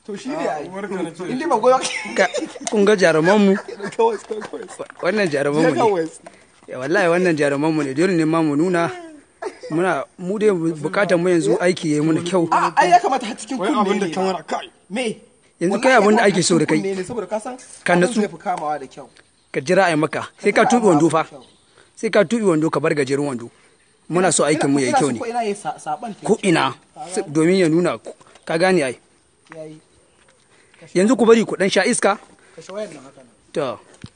to shi ne ai inda ba goyo kun ga jaruman mu wannan jaruman mu ne wallahi wannan jaruman mu ne dole ne ma mu nuna mu dai bukatar mu yanzu aiki yayi mu da kyau ai ya kamata har cikin kunne abin da kamar kai me yanzu kai abin da ake so da kai saboda ka san ka natsu kamawa da kyau ka jira ai maka sai ka tubi wando fa sai ka tubi wando ka bar gajerun wando muna so aikin mu yayi kyau ne ko ina domin ya nuna ka gane ai yanzu ku bari ku dan sha iska to